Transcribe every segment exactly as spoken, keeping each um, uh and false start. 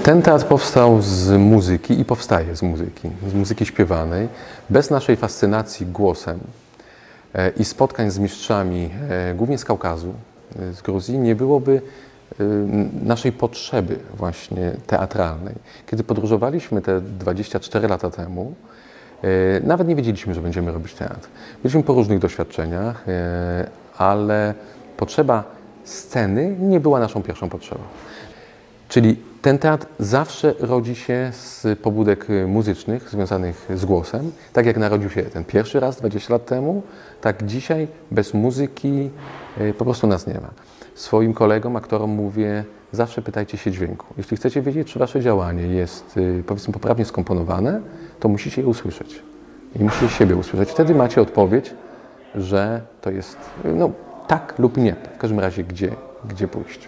Ten teatr powstał z muzyki i powstaje z muzyki, z muzyki śpiewanej. Bez naszej fascynacji głosem i spotkań z mistrzami, głównie z Kaukazu, z Gruzji, nie byłoby naszej potrzeby właśnie teatralnej. Kiedy podróżowaliśmy te dwadzieścia cztery lata temu, nawet nie wiedzieliśmy, że będziemy robić teatr. Byliśmy po różnych doświadczeniach, ale potrzeba sceny nie była naszą pierwszą potrzebą. Czyli ten teatr zawsze rodzi się z pobudek muzycznych związanych z głosem. Tak jak narodził się ten pierwszy raz dwadzieścia lat temu, tak dzisiaj bez muzyki po prostu nas nie ma. Swoim kolegom, aktorom mówię, zawsze pytajcie się dźwięku. Jeśli chcecie wiedzieć, czy wasze działanie jest, powiedzmy, poprawnie skomponowane, to musicie je usłyszeć. I musicie siebie usłyszeć. Wtedy macie odpowiedź, że to jest no, tak lub nie. W każdym razie, gdzie, gdzie pójść.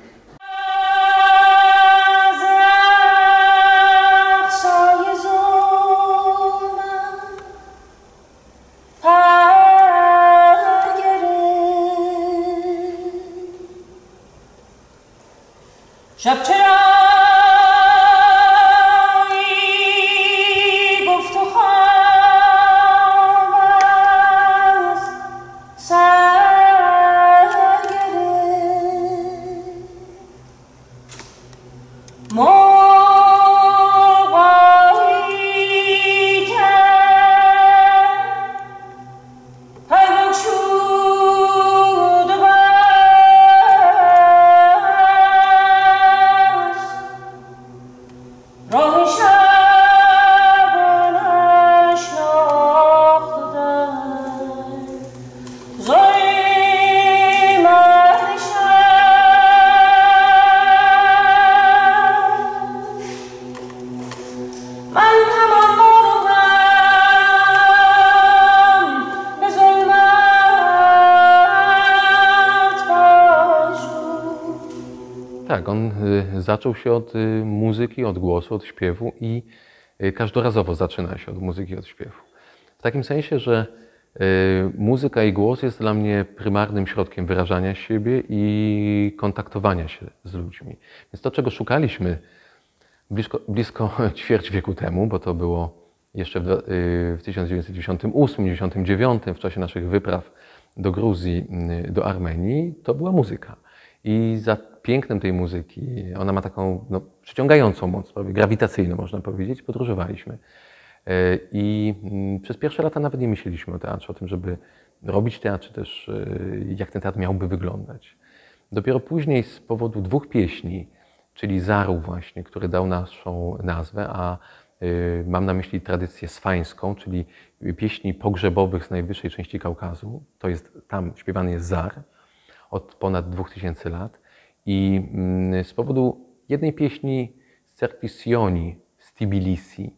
Tak, on zaczął się od muzyki, od głosu, od śpiewu i każdorazowo zaczyna się od muzyki, od śpiewu. W takim sensie, że muzyka i głos jest dla mnie prymarnym środkiem wyrażania siebie i kontaktowania się z ludźmi. Więc to, czego szukaliśmy blisko, blisko ćwierć wieku temu, bo to było jeszcze w tysiąc dziewięćset dziewięćdziesiątym ósmym dziewięćdziesiątym dziewiątym, w czasie naszych wypraw do Gruzji, do Armenii, to była muzyka. I za pięknem tej muzyki, ona ma taką no, przyciągającą moc, prawie grawitacyjną można powiedzieć, podróżowaliśmy. I przez pierwsze lata nawet nie myśleliśmy o teatrze, o tym, żeby robić teatr, czy też jak ten teatr miałby wyglądać. Dopiero później z powodu dwóch pieśni, czyli Zaru właśnie, który dał naszą nazwę, a mam na myśli tradycję swańską, czyli pieśni pogrzebowych z najwyższej części Kaukazu, to jest, tam śpiewany jest Zar, od ponad dwóch tysięcy lat i z powodu jednej pieśni z cerkwi Sioni z Tbilisi,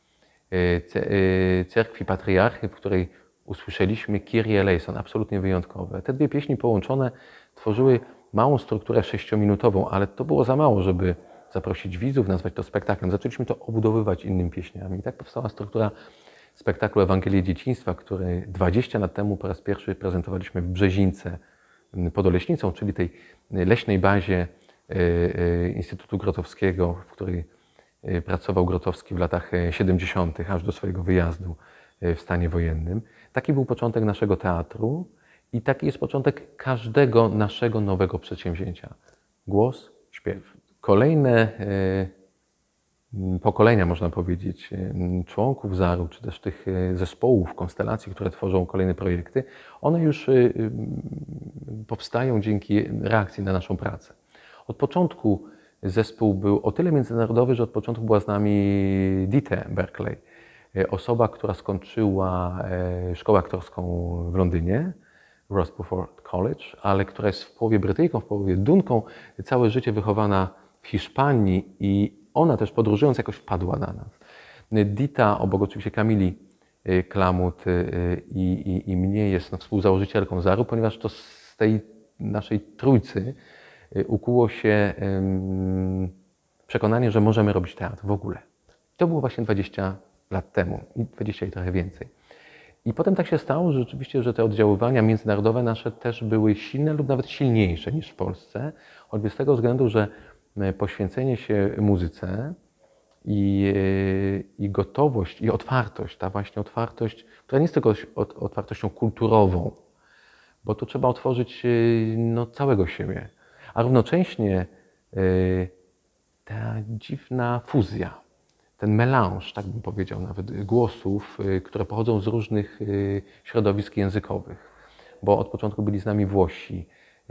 cerkwi patriarchy, w której usłyszeliśmy Kyrie eleison, absolutnie wyjątkowe. Te dwie pieśni połączone tworzyły małą strukturę sześciominutową, ale to było za mało, żeby zaprosić widzów, nazwać to spektaklem. Zaczęliśmy to obudowywać innymi pieśniami. I tak powstała struktura spektaklu Ewangelii Dzieciństwa, który dwadzieścia lat temu po raz pierwszy prezentowaliśmy w Brzezińce pod Oleśnicą, czyli tej leśnej bazie Instytutu Grotowskiego, w której pracował Grotowski w latach siedemdziesiątych, aż do swojego wyjazdu w stanie wojennym. Taki był początek naszego teatru i taki jest początek każdego naszego nowego przedsięwzięcia. Głos, śpiew. Kolejne pokolenia, można powiedzieć, członków Zaru, czy też tych zespołów, konstelacji, które tworzą kolejne projekty, one już powstają dzięki reakcji na naszą pracę. Od początku zespół był o tyle międzynarodowy, że od początku była z nami Dite Berkeley, osoba, która skończyła szkołę aktorską w Londynie, Rosbruford College, ale która jest w połowie Brytyjką, w połowie Dunką, całe życie wychowana w Hiszpanii i ona też podróżując jakoś wpadła na nas. Dita, obok oczywiście Kamili Klamut i, i, i mnie jest no, współzałożycielką Zaru, ponieważ to z tej naszej trójcy ukuło się um, przekonanie, że możemy robić teatr w ogóle. To było właśnie dwadzieścia lat temu i dwadzieścia i trochę więcej. I potem tak się stało, że rzeczywiście, że te oddziaływania międzynarodowe nasze też były silne lub nawet silniejsze niż w Polsce, choćby z tego względu, że poświęcenie się muzyce i, i gotowość, i otwartość, ta właśnie otwartość, która nie jest tylko otwartością kulturową, bo tu trzeba otworzyć no, całego siebie, a równocześnie ta dziwna fuzja, ten melange, tak bym powiedział nawet, głosów, które pochodzą z różnych środowisk językowych, bo od początku byli z nami Włosi,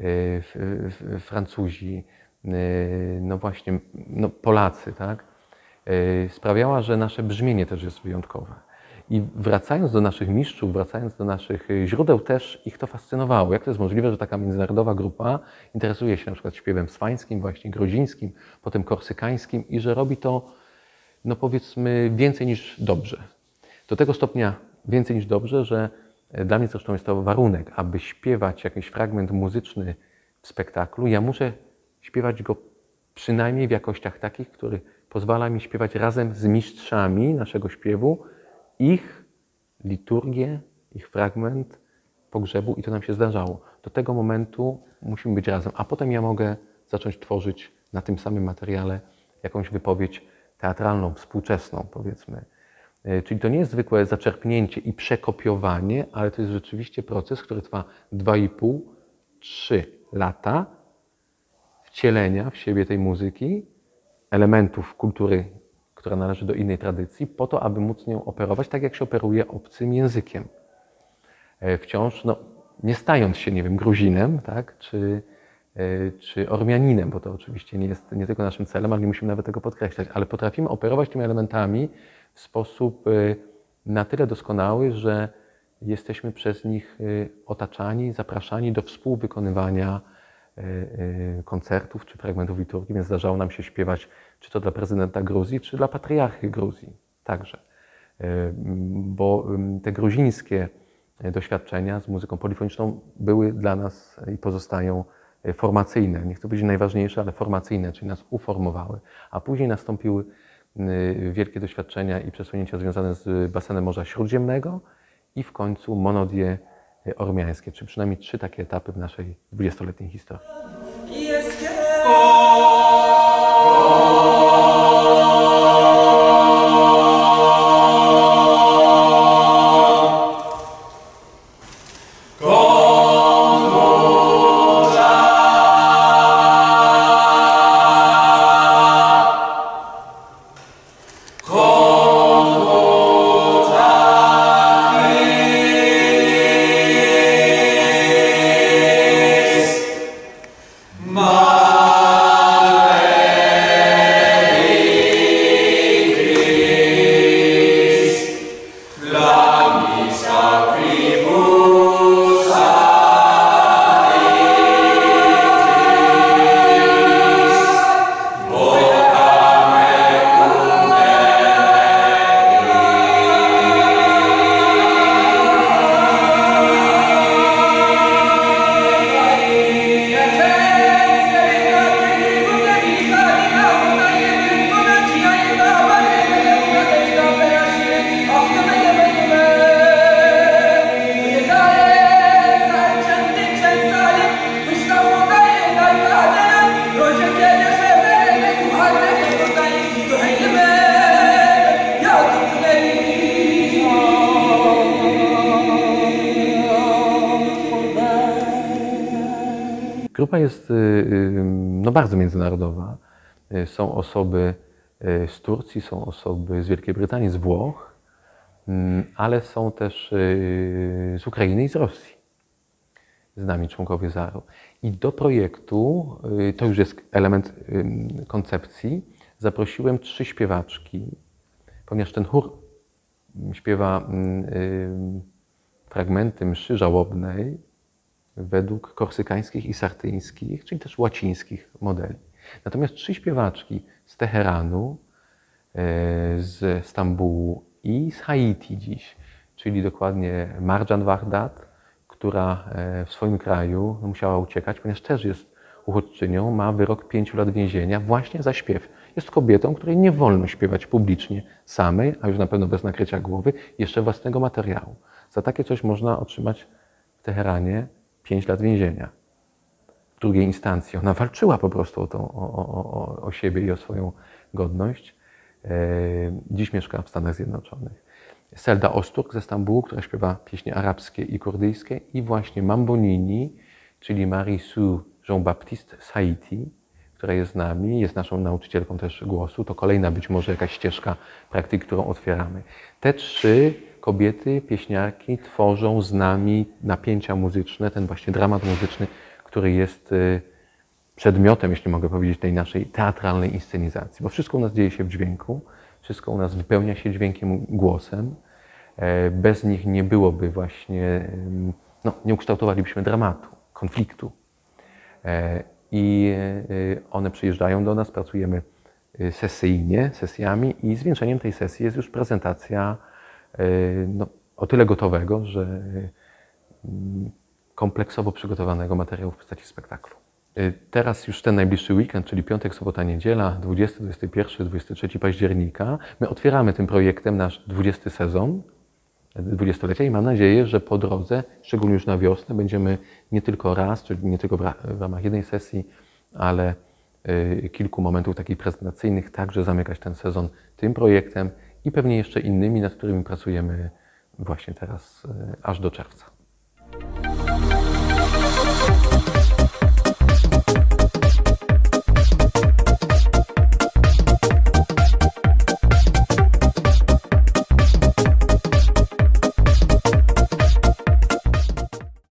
Francuzi, no właśnie, no Polacy, tak? Sprawiała, że nasze brzmienie też jest wyjątkowe. I wracając do naszych mistrzów, wracając do naszych źródeł, też ich to fascynowało. Jak to jest możliwe, że taka międzynarodowa grupa interesuje się na przykład śpiewem swańskim, właśnie gruzińskim, potem korsykańskim i że robi to, no powiedzmy, więcej niż dobrze. Do tego stopnia więcej niż dobrze, że dla mnie zresztą jest to warunek, aby śpiewać jakiś fragment muzyczny w spektaklu, ja muszę śpiewać go przynajmniej w jakościach takich, który pozwala mi śpiewać razem z mistrzami naszego śpiewu ich liturgię, ich fragment pogrzebu i to nam się zdarzało. Do tego momentu musimy być razem, a potem ja mogę zacząć tworzyć na tym samym materiale jakąś wypowiedź teatralną, współczesną, powiedzmy. Czyli to nie jest zwykłe zaczerpnięcie i przekopiowanie, ale to jest rzeczywiście proces, który trwa dwa i pół, trzy lata wcielenia w siebie tej muzyki, elementów kultury, która należy do innej tradycji, po to, aby móc nią operować tak, jak się operuje obcym językiem. Wciąż, no, nie stając się, nie wiem, Gruzinem, tak, czy, czy Ormianinem, bo to oczywiście nie jest nie tylko naszym celem, ale nie musimy nawet tego podkreślać, ale potrafimy operować tymi elementami w sposób na tyle doskonały, że jesteśmy przez nich otaczani, zapraszani do współwykonywania koncertów czy fragmentów liturgii, więc zdarzało nam się śpiewać czy to dla prezydenta Gruzji, czy dla patriarchy Gruzji także. Bo te gruzińskie doświadczenia z muzyką polifoniczną były dla nas i pozostają formacyjne. Nie chcę powiedzieć najważniejsze, ale formacyjne, czyli nas uformowały. A później nastąpiły wielkie doświadczenia i przesunięcia związane z basenem Morza Śródziemnego i w końcu monodie ormiańskie, czy przynajmniej trzy takie etapy w naszej dwudziestoletniej historii. Grupa jest no, bardzo międzynarodowa. Są osoby z Turcji, są osoby z Wielkiej Brytanii, z Włoch, ale są też z Ukrainy i z Rosji. Z nami członkowie Zaru. I do projektu, to już jest element koncepcji, zaprosiłem trzy śpiewaczki, ponieważ ten chór śpiewa fragmenty mszy żałobnej według korsykańskich i sartyńskich, czyli też łacińskich modeli. Natomiast trzy śpiewaczki z Teheranu, z Stambułu i z Haiti dziś, czyli dokładnie Marjan Wahdat, która w swoim kraju musiała uciekać, ponieważ też jest uchodźczynią, ma wyrok pięciu lat więzienia właśnie za śpiew. Jest kobietą, której nie wolno śpiewać publicznie samej, a już na pewno bez nakrycia głowy, jeszcze własnego materiału. Za takie coś można otrzymać w Teheranie pięć lat więzienia. drugiej instancji. Ona walczyła po prostu o, tą, o, o, o siebie i o swoją godność. Dziś mieszka w Stanach Zjednoczonych. Selda Osturk ze Stambułu, która śpiewa pieśni arabskie i kurdyjskie, i właśnie Mambonini, czyli Marie-Sue Jean-Baptiste Saïti, która jest z nami, jest naszą nauczycielką też głosu. To kolejna być może jakaś ścieżka praktyki, którą otwieramy. Te trzy kobiety, pieśniarki, tworzą z nami napięcia muzyczne, ten właśnie dramat muzyczny, który jest przedmiotem, jeśli mogę powiedzieć, tej naszej teatralnej inscenizacji. Bo wszystko u nas dzieje się w dźwięku, wszystko u nas wypełnia się dźwiękiem, głosem. Bez nich nie byłoby właśnie, no, nie ukształtowalibyśmy dramatu, konfliktu. I one przyjeżdżają do nas, pracujemy sesyjnie, sesjami, i zwieńczeniem tej sesji jest już prezentacja no, o tyle gotowego, że kompleksowo przygotowanego materiału w postaci spektaklu. Teraz już ten najbliższy weekend, czyli piątek, sobota, niedziela, dwudziesty, dwudziesty pierwszy, dwudziestego trzeciego października, my otwieramy tym projektem nasz dwudziesty sezon, dwudziestolecia, i mam nadzieję, że po drodze, szczególnie już na wiosnę, będziemy nie tylko raz, czyli nie tylko w ramach jednej sesji, ale kilku momentów takich prezentacyjnych, także zamykać ten sezon tym projektem i pewnie jeszcze innymi, nad którymi pracujemy właśnie teraz aż do czerwca.